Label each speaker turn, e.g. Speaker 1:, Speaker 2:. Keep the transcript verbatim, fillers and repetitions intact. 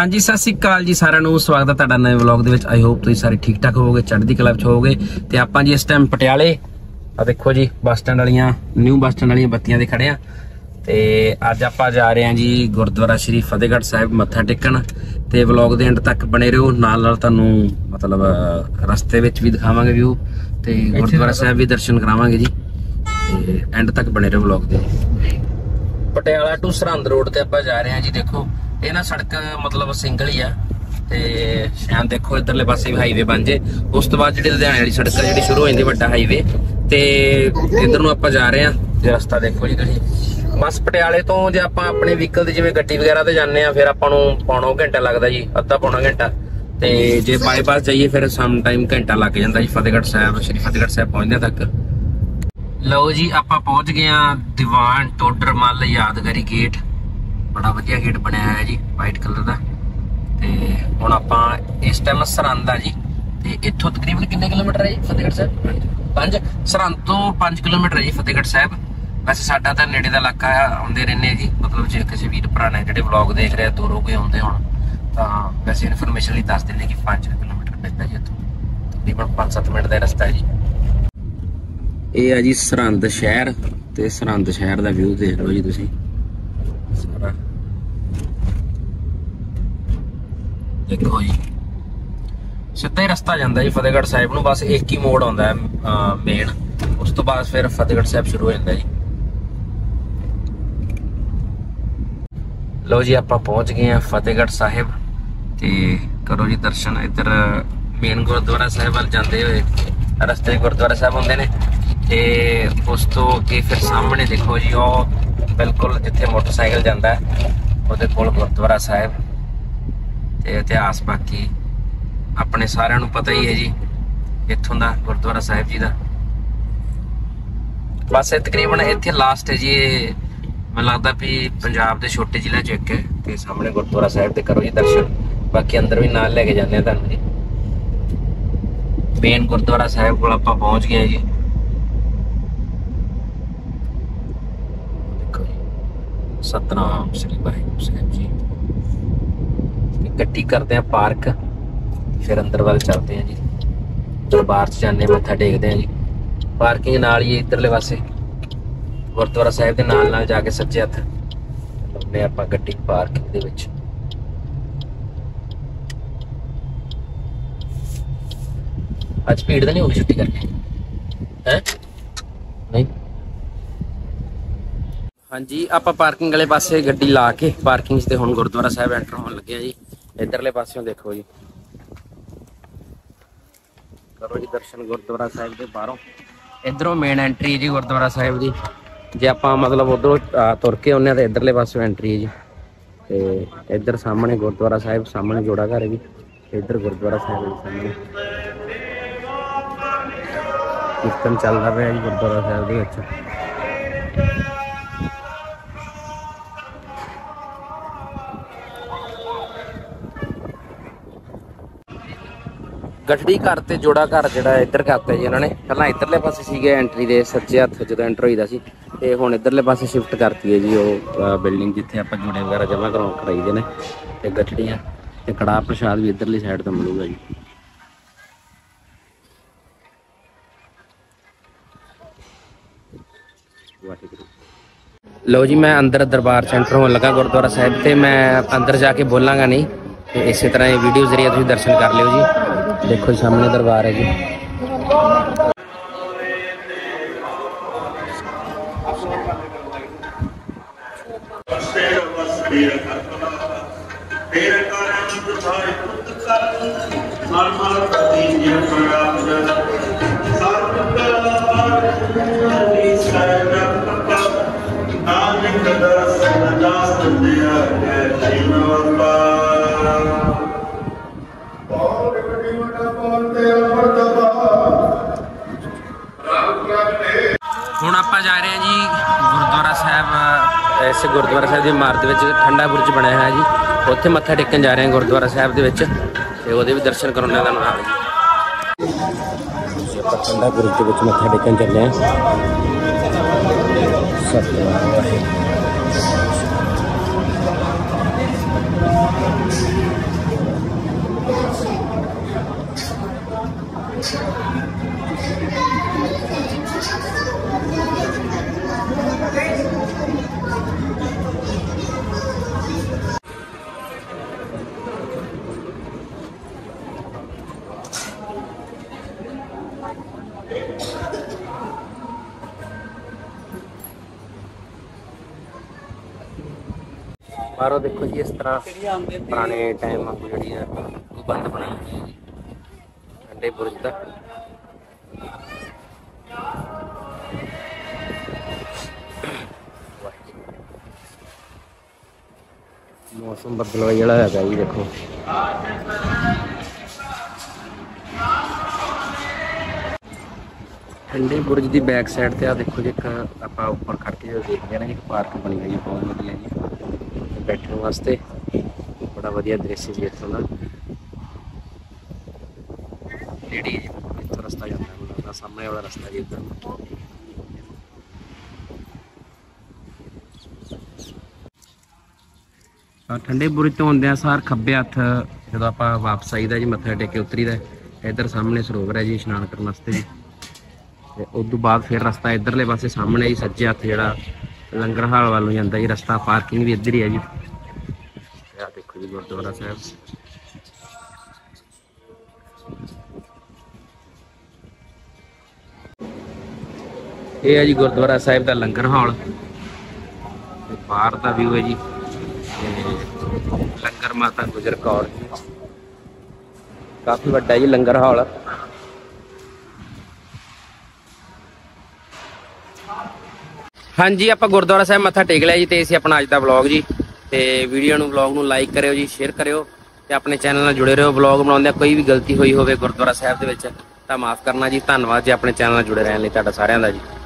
Speaker 1: हाँ जी सत श्री अकाल जी सारिਆਂ ਨੂੰ स्वागत है ਤੁਹਾਡਾ नवे व्लॉग ਦੇ ਵਿੱਚ। आई होप ਤੁਸੀਂ ਸਾਰੇ ठीक ठाक ਹੋਵੋਗੇ, ਚੜ੍ਹਦੀ ਕਲਾ ਵਿੱਚ ਹੋਵੋਗੇ। ਤੇ ਆਪਾਂ ਜੀ ਇਸ ਟਾਈਮ ਪਟਿਆਲੇ ਆ ਦੇਖੋ ਜੀ ਬੱਸ ਸਟੈਂਡ ਵਾਲੀਆਂ ਨਿਊ ਬੱਸ ਸਟੈਂਡ ਵਾਲੀਆਂ ਬੱਤੀਆਂ ਦੇ ਖੜੇ ਆ ਤੇ ਅੱਜ ਆਪਾਂ ਜਾ ਰਹੇ ਹਾਂ ਜੀ ਗੁਰਦੁਆਰਾ ਸ਼੍ਰੀ ਫਤਿਹਗੜ੍ਹ ਸਾਹਿਬ ਮੱਥਾ ਟੇਕਣ। ਤੇ ਵਲੌਗ ਦੇ ਐਂਡ ਤੱਕ ਬਣੇ ਰਹੋ, ਨਾਲ ਨਾਲ ਤੁਹਾਨੂੰ ਮਤਲਬ ਰਸਤੇ ਵਿੱਚ ਵੀ ਦਿਖਾਵਾਂਗੇ ਵਿਊ ਤੇ ਗੁਰਦੁਆਰਾ ਸਾਹਿਬ ਵੀ ਦਰਸ਼ਨ ਕਰਾਵਾਂਗੇ ਜੀ। ਤੇ ਐਂਡ ਤੱਕ ਬਣੇ ਰਹੋ ਵਲੌਗ ਦੇ। ਪਟਿਆਲਾ ਟੂ ਸਰਹੰਦ ਰੋਡ ਤੇ ਆਪਾਂ ਜਾ ਰਹੇ ਹਾਂ ਜੀ। ਦੇਖੋ ਇਹ ਨਾ ਸੜਕ मतलब सिंगल ही है ते शायद देखो इधरले पासे भी हाईवे बन जाए, उस तो बाद जी लुधियाने वाली सड़क है जी शुरू हो जाती वड्डा हाईवे ते इधर नूं आपां जा रहे हैं। जे रस्ता देखो जी तुसीं बस पटियाले तो जे आपां अपने व्हीकल ते जिवें गड्डी वगैरह ते जाने आ फिर आपां नूं पौणा घंटा लगदा जी, अद्धा पौणा घंटा। ते जे बाईपास जाइए फिर सम टाइम घंटा लग जांदा जी फतेहगढ़ साहब श्री फतेहगढ़ साहब पहुंचदे तक। लो जी आपां पहुंच गए हां दीवान टोडर मल यादगारी गेट, बड़ा वधिया गेट बनया है जी वाइट कलर का। ते हुण आपां इस टाइम सरहंद आ जी ते इत्थों तकरीबन किन्ने किलोमीटर है जी फतेहगढ़ साहब? पांच। सरहंद तो पांच किलोमीटर है जी फतेहगढ़ साहब। वैसे साडा तां नेड़े दा इलाका आउंदे रहने जी, मतलब जे किसी वीर भरा ने जिहड़े व्लॉग देख रहे दूरों कोई आउंदे होण तां वैसे इन्फॉर्मेशन लई दस दिंदे कि पांच किलोमीटर पैंदा जी इत्थों, तकरीबन पांच सत्त मिनट दा रस्ता है जी। ये है जी सरहंद शहर ते सरहंद शहर दा व्यू देख लो जी तुसीं सारा। देखो जी सीधा ही रस्ता जाता जी फतेहगढ़ साहिब नूं, बस एक ही मोड़ आउंदा है मेन, उस तो बाद फिर फतेहगढ़ साहिब शुरू हो जाता जी। लो जी आपां पहुंच गए हैं फतेहगढ़ साहिब ते करो जी दर्शन। इधर मेन गुरुद्वारा साहिब वाल जाते हुए रस्ते गुरुद्वारा साहिब होंदे ने ते उस तो अगे फिर सामने देखो जी वो बिल्कुल जिथे मोटरसाइकिल जाता है उहदे कोल गुरुद्वारा साहिब ते इतिहास बाकी अपने सारिਆਂ ਨੂੰ पता ही है जी इत्थों दा गुरुद्वारा साहिब जी दा। बस तकरीबन इत्थे लास्ट है जी, मैं लगता भी पंजाब के छोटे जिले चो एक है। ते सामने गुरुद्वारा साहिब ते करो जी दर्शन, बाकी अंदर भी नाल लेके जाने तुहानूं जी। मेन गुरुद्वारा साहिब कोल आपां पहुंच गए जी। देखो जी सतनाम श्री वाहिगुरू साहिब जी। गड्डी करते हैं पार्क, फिर अंदर वाल चलते हैं जी, दरबार च जाने मत्था टेकते हैं जी। पार्किंग नाल ही इधरले पासे गुरुद्वारा साहिब के नाल नाल जाके सज्जे हत्थ लाउने आपां गड्डी पार्किंग दे विच। अज भीड़ तो नहीं होगी छुट्टी करके है नहीं? हाँ जी आपां पार्किंग वाले पासे गड्डी ला के पार्किंग से हुण गुरुद्वारा साहिब एंटर होने लगे जी। इधरले पासों देखो जी करो जी दर्शन गुरुद्वारा साहिब के बाहरों। इधरों मेन एंट्री है जी गुरुद्वारा साहिब की। जे आपां मतलब उधरों तुर के आने तो इधरले पासों एंट्री है जी। ते इधर सामने गुरुद्वारा साहिब, सामने जोड़ा घर है जी, इधर गुरुद्वारा साहिब है सामने। कीर्तन चल रहा है जी गुरुद्वारा साहिब के विच। गठड़ी घर ते जोड़ा घर जिहड़ा इधर करता जी इन्होंने, पहला इधरले पासे सीगे एंट्री दे सज्जे हत्थ जो एंटर होईदा सी ते हुण इधरले पासे शिफ्ट करती है जी वो बिल्डिंग जिथे आपां जोड़े वगैरह जमा करा कराई ने। ते गठड़ियां ते कड़ाह प्रसाद भी इधरली साइड तो मिलूगा जी। लो जी मैं अंदर दरबार सेंटर होने लगा गुरुद्वारा साहिब ते मैं अंदर जाके बोलांगा नहीं, तो इस तरह ये वीडियो जरिए तुम दर्शन कर लियो जी। देखो सामने दरबार है जी। हुण आपां जा रहे हैं जी गुरुद्वारा साहिब। इस गुरुद्वारा साहिब की इमारत में ठंडा बुरज बनया है जी, उत्थे मत्था टेकन जा रहे हैं गुरुद्वारा साहिब के विच ते ओहदे भी दर्शन करने का नाम है जी। ठंडा बुरज के विच मत्था टेकन चले हैं। सतनाम वाहिगुरू। ਬਾਹਰੋਂ ਦੇਖੋ ਜੀ, ਇਸ ਤਰ੍ਹਾਂ ਪੁਰਾਣੇ ਟਾਈਮ ਵਾਂਗੂ ਜਿਹੜੀ ਆ ਉਹ ਬੰਦ ਬਣਾਈ ਹੋਈ ਹੈ ਜੀ ਠੰਡੇ ਬੁਰਜ ਦਾ। ਮੌਸਮ ਬਦਲਵਾਈ ਵਾਲਾ ਹੈਗਾ ਜੀ, ਦੇਖੋ ਠੰਡੇ ਬੁਰਜ ਦੀ ਬੈਕ ਸਾਈਡ ਤੇ ਆ ਦੇਖੋ ਜੀ, ਇੱਕ ਆਪਾਂ ਉੱਪਰ ਖੜ ਕੇ ਦੇਖਦੇ ਨਾ ਜੀ, ਇੱਕ ਪਾਰਕ ਬਣੀ ਹੋਈ ਬਹੁਤ ਵਧੀਆ ਜੀ ਬੈਠਣ ਵਾਸਤੇ। ਬੜਾ ਵਧੀਆ ਦ੍ਰਿਸ਼ ਜੀ ਇੱਥੋਂ ਦਾ। ਜਿਹੜੀ ਇੱਥੋਂ ਰਸਤਾ ਜਾਂਦਾ ਹੁੰਦਾ, ਸਾਹਮਣੇ ਵਾਲਾ ਰਸਤਾ ਜੀ ਇੱਧਰ। ਠੰਡੇ ਬੁਰਜ ਤੋਂ ਆਉਂਦਿਆਂ ਸਾਰ ਖੱਬੇ ਹੱਥ ਜਦੋਂ ਆਪਾਂ ਵਾਪਸ ਆਈਦਾ ਜੀ, ਮੱਥਾ ਟੇਕ ਕੇ ਉਤਰੀਦਾ, ਇੱਧਰ ਸਾਹਮਣੇ ਸਰੋਵਰ ਹੈ ਜੀ ਇਸ਼ਨਾਨ ਕਰਨ ਵਾਸਤੇ ਜੀ। ਤੇ ਉਸ ਤੋਂ ਬਾਅਦ ਫਿਰ ਰਸਤਾ ਇੱਧਰਲੇ ਪਾਸੇ ਸਾਹਮਣੇ ਜੀ, ਸੱਜੇ ਹੱਥ ਜਿਹੜਾ ਲੰਗਰ ਹਾਲ ਵੱਲ ਨੂੰ ਜਾਂਦਾ ਜੀ ਰਸਤਾ। ਪਾਰਕਿੰਗ ਵੀ ਇੱਧਰ ਹੀ ਹੈ ਜੀ। ਆਹ ਦੇਖੋ ਜੀ ਗੁਰਦੁਆਰਾ ਸਾਹਿਬ। ਇਹ ਹੈ ਜੀ ਗੁਰਦੁਆਰਾ ਸਾਹਿਬ ਦਾ ਲੰਗਰ ਹਾਲ ਤੇ ਬਾਹਰ ਦਾ ਵਿਊ ਹੈ ਜੀ। ਲੰਗਰ ਮਾਤਾ ਗੁਜਰ ਕੌਰ ਜੀ, ਕਾਫੀ ਵੱਡਾ ਜੀ ਲੰਗਰ ਹਾਲ। ਹਾਂਜੀ, ਆਪਾਂ ਗੁਰਦੁਆਰਾ ਸਾਹਿਬ ਮੱਥਾ ਟੇਕ ਲਿਆ ਜੀ, ਤੇ ਅਸੀਂ ਆਪਣਾ ਅੱਜ ਦਾ ਵਲੌਗ ਜੀ। ਤੇ ਵੀਡੀਓ ਨੂੰ ਵਲੌਗ ਨੂੰ ਲਾਈਕ ਕਰਿਓ ਜੀ, ਸ਼ੇਅਰ ਕਰਿਓ ਤੇ ਆਪਣੇ ਚੈਨਲ ਨਾਲ ਜੁੜੇ ਰਹੋ। ਵਲੌਗ ਬਣਾਉਂਦੇ ਕੋਈ ਵੀ ਗਲਤੀ ਹੋਈ ਹੋਵੇ ਗੁਰਦੁਆਰਾ ਸਾਹਿਬ ਦੇ ਵਿੱਚ ਤਾਂ ਮਾਫ ਕਰਨਾ ਜੀ। ਧੰਨਵਾਦ ਜੀ ਆਪਣੇ ਚੈਨਲ ਨਾਲ ਜੁੜੇ ਰਹਿਣ ਲਈ ਤੁਹਾਡਾ ਸਾਰਿਆਂ ਦਾ ਜੀ।